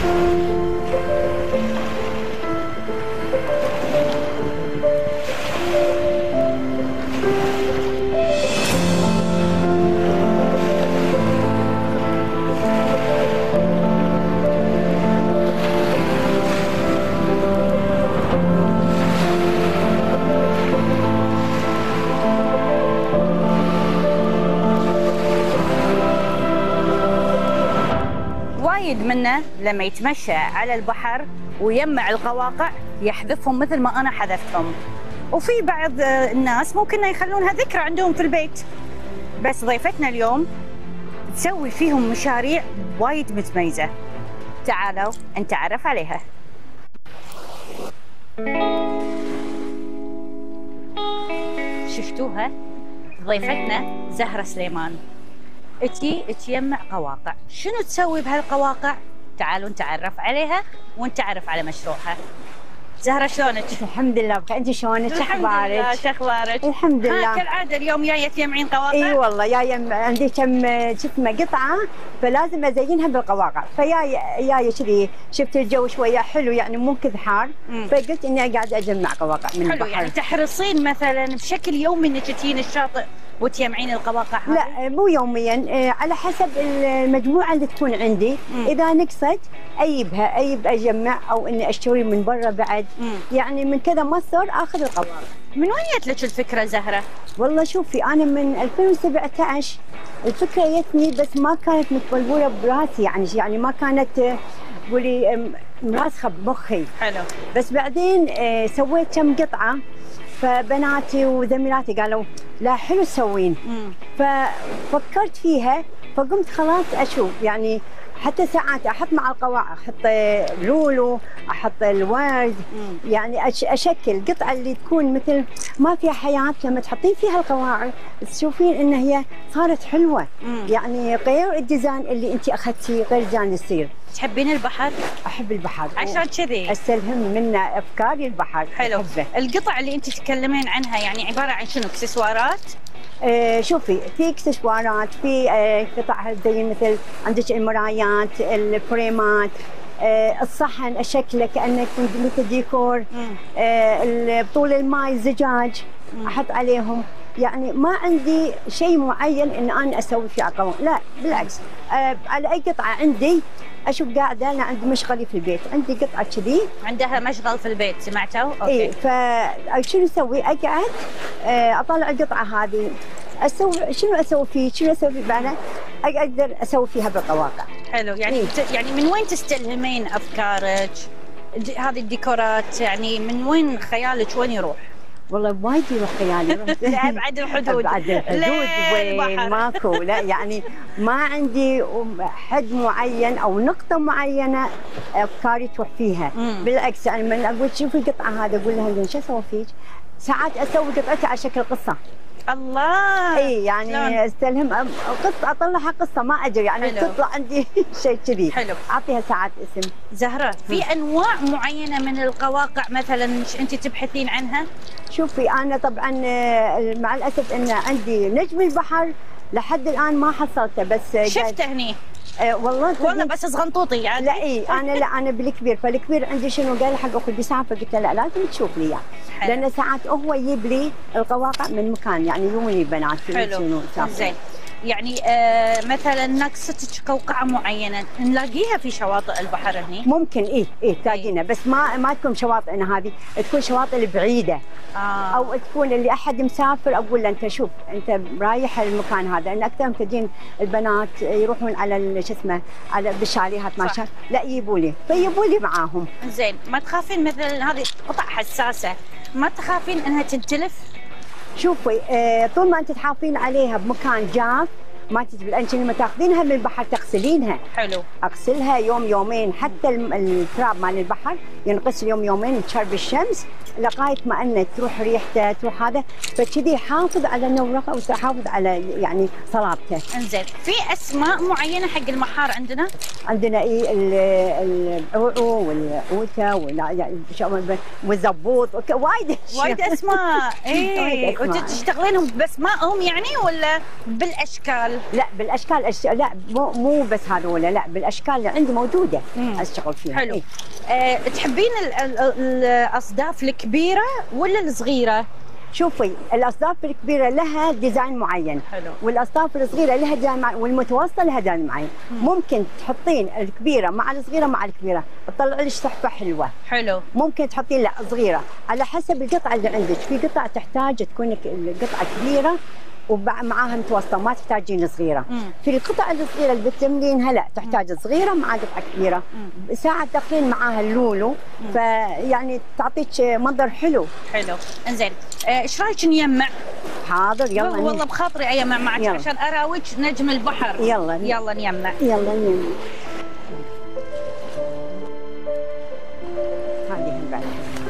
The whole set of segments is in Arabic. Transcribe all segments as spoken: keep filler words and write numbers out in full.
وايد منه لما يتمشى على البحر ويجمع القواقع يحذفهم مثل ما انا حذفتهم، وفي بعض الناس ممكن يخلونها ذكرى عندهم في البيت، بس ضيفتنا اليوم تسوي فيهم مشاريع وايد متميزه. تعالوا نتعرف عليها. شفتوها؟ ضيفتنا زهرة سليمان تجي تجمع قواقع. شنو تسوي بهالقواقع؟ تعالوا نتعرف عليها ونتعرف على مشروعها. زهرة شلونك؟ الحمد لله بخير، انت شلونك؟ شو اخبارك؟ شو اخبارك؟ الحمد لله. ها كالعاده اليوم جايه تجمعين قواقع؟ اي والله جايه عندي كم شفنا قطعه فلازم ازينها بالقواقع، فجاي جايه كذي شفت الجو شويه حلو يعني مو كذا حار، فقلت اني قاعده اجمع قواقع من حلو البحر. يعني تحرصين مثلا بشكل يومي انك تجين الشاطئ وتجمعين القواقع هذه؟ لا مو يوميا، على حسب المجموعه اللي تكون عندي. مم. اذا نقصت اجيبها اجيب اجمع او اني اشتري من برا بعد. مم. يعني من كذا مصدر اخذ القواقع. من وين جت لك الفكره زهره؟ والله شوفي انا من ألفين وسبعة عشر الفكره جتني، بس ما كانت متبلوره براسي، يعني يعني ما كانت قولي راسخه بمخي. حلو. بس بعدين سويت كم قطعه فبناتي وزميلاتي قالوا لا حلو تسوين، ففكرت فيها فقمت خلاص اشوف يعني حتى ساعات احط مع القواقع احط لولو احط الورد. مم. يعني اشكل قطعه اللي تكون مثل ما فيها حياه، لما تحطين فيها القواقع تشوفين ان هي صارت حلوه. مم. يعني غير الديزاين اللي انت اخذتيه غير ديزاين يصير. تحبين البحر؟ احب البحر عشان كذي استلهم منه افكاري البحر. حلو. أحبه. القطع اللي انت تتكلمين عنها يعني عباره عن شنو؟ اكسسوارات؟ آه شوفي في اكسسوارات، في آه قطع زي مثل عندك المرايات، الفريمات، آه الصحن اشكله كانه مثل ديكور، آه بطول الماي الزجاج احط عليهم. يعني ما عندي شيء معين ان انا اسوي فيه عقارات، لا بالعكس. آه على اي قطعه عندي اشوف قاعده انا عندي مشغلي في البيت، عندي قطعه كذي عندها مشغل في البيت سمعتوا؟ اوكي. اي فشنو اسوي؟ اقعد آه اطلع القطعه هذه اسوي شنو اسوي فيه؟ شنو اسوي فيه؟ بعدين اقدر اسوي فيها بالقواقع. حلو. يعني إيه؟ يعني من وين تستلهمين افكارك؟ هذه الديكورات يعني من وين خيالك وين يروح؟ والله وايد يروح خيالي. لا ابعد الحدود. ابعد الحدود وين ماكو، لا يعني ما عندي حد معين او نقطه معينه افكاري تروح فيها. مم. بالعكس يعني من اقول شوفي القطعه هذا اقول لها شو اسوي فيك؟ ساعات اسوي قطعتي على شكل قصه. الله. اي يعني شلون؟ استلهم قصه اطلعها قصه ما ادري يعني حلو. تطلع عندي شيء كذي. حلو. اعطيها ساعات اسم. زهره في م. انواع معينه من القواقع مثلا انت تبحثين عنها؟ شوفي انا طبعا مع الاسف ان عندي نجم البحر لحد الان ما حصلته، بس شفته هني. أه والله والله بس صغنطوطي يعني. لا اي انا لا انا بالكبير، فالكبير عندي شنو قال حق اخوي بيسافر، قلت له لا لازم تشوف لي اياه. لان ساعات هو يجيب لي القواقع من مكان يعني يجوني بنات شنو زين. يعني آه مثلا ناقصتك قوقعه معينه نلاقيها في شواطئ البحر هني؟ ممكن ايه ايه تلاقينا، بس ما ما تكون شواطئنا هذه، تكون شواطئ البعيده. آه. او تكون اللي احد مسافر اقول له انت شوف انت رايح المكان هذا، لان اكثر تجين البنات يروحون على شو اسمه على بالشاليهات ما شاء لا يجيبوا لي فيجيبوا لي معاهم. زين. ما تخافين مثلا هذه قطع حساسه ما تخافين انها تنتلف؟ شوفي آه طول ما انت تحافظين عليها بمكان جاف ما تجبل، انت لما تاخذينها من البحر تغسلينها. حلو. اغسلها يوم يومين، حتى التراب مال البحر ينغسل يوم يومين تشرب الشمس لغايه ما انه تروح ريحته تروح هذا، فكذي يحافظ على نورقه وتحافظ على يعني صلابته. انزين. في اسماء معينه حق المحار عندنا؟ عندنا ايه العوعو والعوته والزبوط وايد وايد اسماء. اي وانتم تشتغلينهم باسمائهم يعني ولا بالاشكال بالاشكال؟ لا بالاشكال أش... لا مو مو بس هذول، لا بالاشكال اللي عندي موجوده مم. اشتغل فيها. حلو. إيه؟ أه تحبين الاصداف الكبيره ولا الصغيره؟ شوفي الاصداف الكبيره لها ديزاين معين. حلو. والاصداف الصغيره لها ديزاين معين، والمتوسطه لها ديزاين معين. مم. ممكن تحطين الكبيره مع الصغيره مع الكبيره تطلع لك تحفه حلوه. حلو. ممكن تحطين لا صغيره على حسب القطعه اللي عندك، في قطع تحتاج تكون القطعه كبيره ومعاها متوسطه ما تحتاجين صغيره. مم. في القطع الصغيره اللي بتملينها لا تحتاج صغيره مع قطعه كبيره. مم. ساعه تدخلين معاها اللولو فيعني تعطيك منظر حلو. حلو. انزين ايش رايك نجمع؟ حاضر يلا. والله بخاطري اجمع معك يلا. عشان اراويك نجم البحر. يلا يلا نجمع. يلا نجمع. هذه بعد.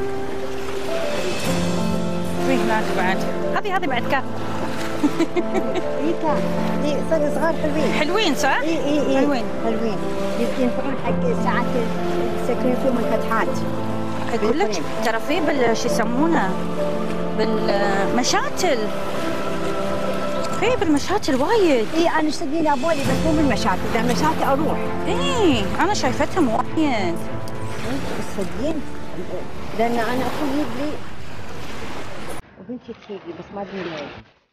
في هناك بعد. هذه هذه بعد كاف. اي كان دي صار صغار حلوين. حلوين صح؟ اي اي اي حلوين حلوين ينفعون حق ساعات تسكرين فيهم الفتحات. اقول لك ترى في بال شو يسمونه بالمشاتل، في بالمشاتل وايد. اي انا اشتقي لها بولي بس مو بالمشاتل، اذا المشاتل اروح. اي انا شايفتهم وايد. تصدقين لان انا اكون يجري وبنتي تجيلي بس ما ادري ليه.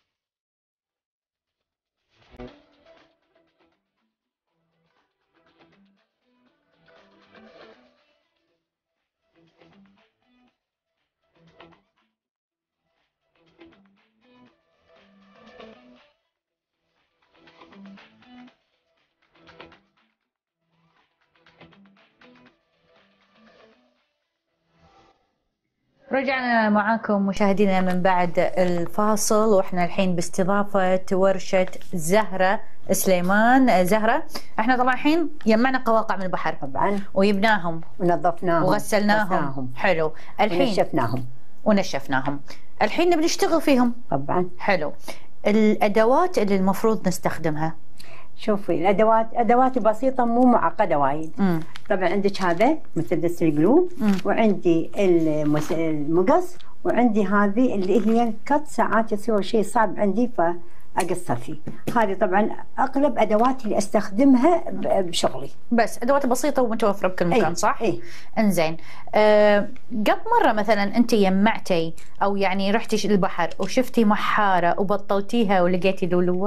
رجعنا معاكم مشاهدينا من بعد الفاصل، واحنا الحين باستضافة ورشة زهرة سليمان. زهرة احنا طبعا الحين جمعنا قواقع من البحر طبعا وجبناهم ونظفناهم وغسلناهم. غسلناهم. حلو. الحين ونشفناهم ونشفناهم الحين نبي نشتغل فيهم. طبعا. حلو. الادوات اللي المفروض نستخدمها؟ شوفي الادوات ادوات بسيطه مو معقده وايد. مم. طبعا عندك هذا مسدس الجلو، وعندي المس... المقص، وعندي هذه اللي هي كت ساعات يصير شيء صعب عندي فاقصر فيه. هذه طبعا اغلب ادواتي اللي استخدمها بشغلي. بس ادوات بسيطه ومتوفره بكل مكان. أي. صح؟ اي. انزين أه قد مره مثلا انت يمعتي او يعني رحتي البحر وشفتي محاره وبطلتيها ولقيتي لولوه؟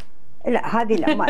لا هذه لا ما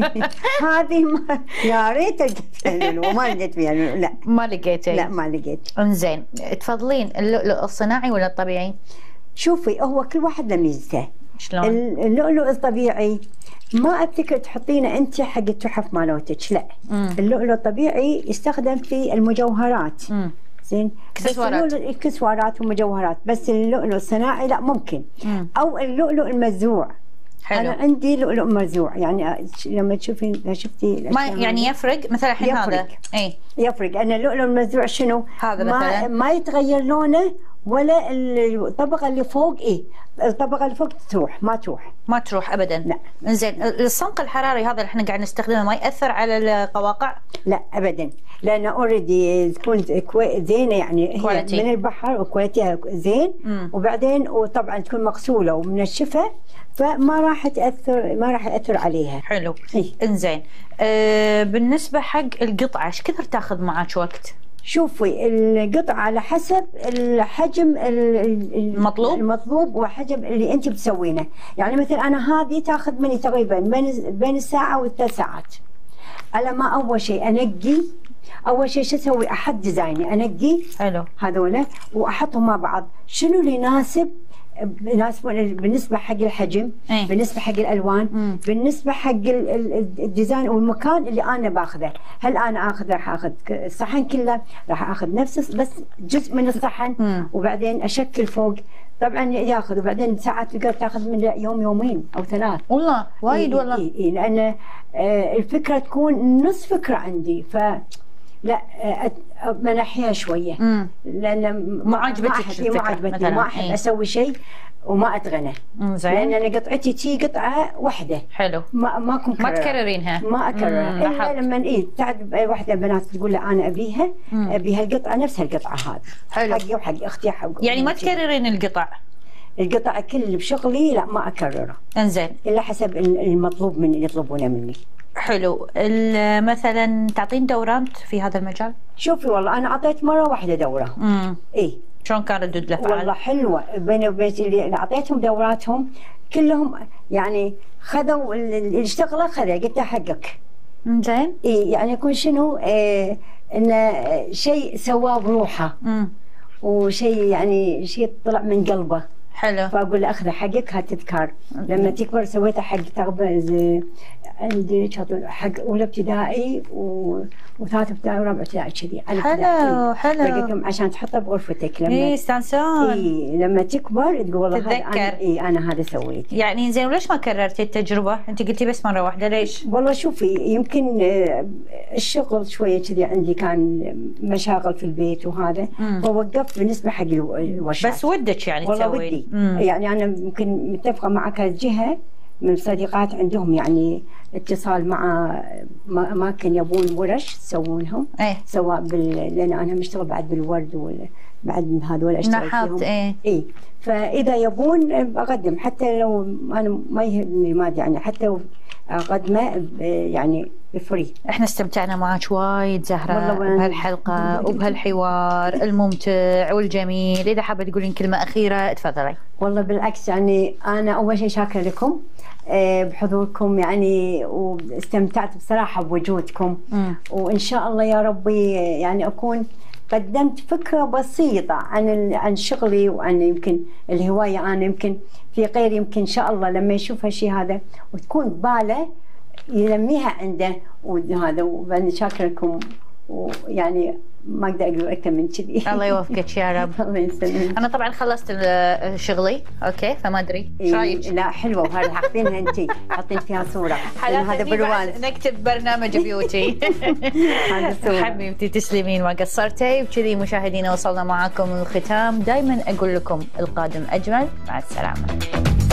هذه ما يا ريت لقيت فيها لؤلؤ وما لقيت فيها لؤلؤ. لا ما لقيتي؟ لا ما لقيت. انزين تفضلين اللؤلؤ الصناعي ولا الطبيعي؟ شوفي هو كل واحد له ميزته. شلون؟ اللؤلؤ الطبيعي ما افتكر تحطينه انت حق التحف مالوتك، لا. مم. اللؤلؤ الطبيعي يستخدم في المجوهرات. مم. زين. اكسسوارات. اكسسوارات ومجوهرات، بس اللؤلؤ الصناعي لا ممكن. مم. او اللؤلؤ المزروع. حلو. أنا عندي لؤلؤ مرزوع، يعني لما تشوفين شفتي ما يعني يفرق مثلا الحين هذا اي يفرق. أنا اللؤلؤ المرزوع شنو؟ هذا ما مثلا ما يتغير لونه ولا الطبقة اللي فوق اي الطبقة اللي فوق تروح ما تروح ما تروح ابدا. لا. زين الصمغ الحراري هذا اللي احنا قاعد نستخدمه ما ياثر على القواقع؟ لا ابدا، لان اوريدي تكون زينه، يعني هي من البحر وكواليتيها زين. مم. وبعدين وطبعا تكون مغسوله ومنشفه فما راح تاثر ما راح ياثر عليها. حلو. انزين أه بالنسبه حق القطعه ايش كثر تاخذ معك وقت؟ شوفي القطعه على حسب الحجم المطلوب المطلوب وحجم اللي انت بتسوينه. يعني مثلا انا هذه تاخذ مني تقريبا بين بين الساعه والثلاث ساعات. على ما اول شيء انقي، اول شيء شو اسوي؟ احد ديزايني انقي حلو هذولا واحطهم مع بعض، شنو اللي يناسب بالنسبه حق الحجم. أي. بالنسبه حق الالوان. مم. بالنسبه حق الديزاين والمكان اللي انا باخذه. هل انا اخذ راح اخذ الصحن كله، راح اخذ نفس بس جزء من الصحن. مم. وبعدين اشكل فوق. طبعا ياخذ وبعدين ساعات تقدر تاخذ من يوم يومين او ثلاث. والله وايد. إيه والله إيه إيه لان آه الفكره تكون نص فكره عندي، ف لا منحيها شويه. مم. لان ما عجبتك الفكره، ما عجبتني، ما احب اسوي شيء وما اتغنى. لان انا قطعتي تي قطعه واحده. حلو. ما ماكو ما تكررينها. ما اكررها الا لما ايه تعد واحده بنات تقول لا انا ابيها. مم. ابي هالقطعه نفس هالقطعه هذه. حلو. حقي وحق اختي حق. يعني ما تكررين القطع؟ القطع كل اللي بشغلي لا ما اكرره. انزين. الا حسب المطلوب مني اللي يطلبونه مني. حلو. مثلا تعطين دورات في هذا المجال؟ شوفي والله انا اعطيت مره واحده دوره. امم اي. شلون كان ردود الافعال؟ والله حلوه، بيني وبين اللي اعطيتهم دوراتهم كلهم يعني خذوا اللي اشتغله خذه، قلت له حقك. زين. اي يعني يكون شنو إيه انه شيء سواه بروحه. امم وشيء يعني شيء طلع من قلبه. حلو. فاقول له اخذه حقك هتذكر لما تكبر. سويته حق تقريبا عندي حق اولى ابتدائي و... وثالث ابتدائي ورابع ابتدائي كذي. حلو حلو. عشان تحطه بغرفتك لما اي يستانسون. اي لما تكبر تقول والله تتذكر. انا اي انا هذا سويت. يعني زين وليش ما كررتي التجربه؟ انت قلتي بس مره واحده، ليش؟ والله شوفي يمكن الشغل شويه كذي عندي كان مشاغل في البيت وهذا، فوقفت بالنسبه حق الورشات. بس ودك يعني والله تسوين؟ ودي. يعني انا يمكن متفقه مع كذا جهه من الصديقات عندهم يعني اتصال مع اماكن يبون ورش تسوونهم. ايه. سواء بال... لان انا مشتغل بعد بالورد وال... بعد من هذول اشتغل فيهم. ايه. اي فاذا يبون بقدم، حتى لو انا ما يهمني المادة، يعني حتى اقدمه يعني فري. احنا استمتعنا معك وايد زهرة بهالحلقة وبهالحوار الممتع والجميل. اذا حابة تقولين كلمة أخيرة تفضلي. والله بالعكس يعني انا اول شيء شاكرة لكم بحضوركم يعني، واستمتعت بصراحة بوجودكم. م. وان شاء الله يا ربي يعني اكون قدمت فكرة بسيطة عن عن شغلي وعن يمكن الهواية. أنا يمكن في غير يمكن إن شاء الله لما يشوف هالشيء هذا وتكون باله ينميها عنده وهذا. وأنا شاكرة لكم ويعني ما اقدر اقول اكثر من كذي. الله يوفقك يا رب. الله يسلمك. انا طبعا خلصت شغلي اوكي، فما ادري ايش رايك؟ لا حلوه، وهذا حاطينها انت حاطين فيها صوره. هذا برواز نكتب برنامج بيوتي. حبيبتي تسلمين ما قصرتي. وكذي مشاهدينا وصلنا معاكم الختام. دائما اقول لكم القادم اجمل. مع السلامه.